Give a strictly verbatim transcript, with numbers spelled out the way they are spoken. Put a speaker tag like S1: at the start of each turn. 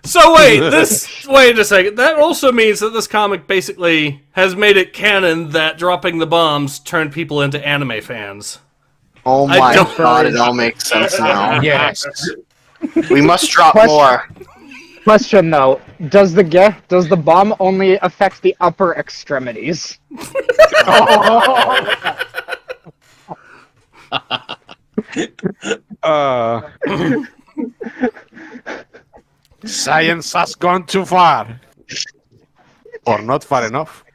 S1: So wait, this wait a second. That also means that this comic basically has made it canon that dropping the bombs turned people into anime fans.
S2: Oh my god, it all makes sense now.
S3: Yes.
S2: We must drop
S4: Question.
S2: more.
S4: Question though, does the ge- does the bomb only affect the upper extremities?
S3: uh, science has gone too far. Or not far enough.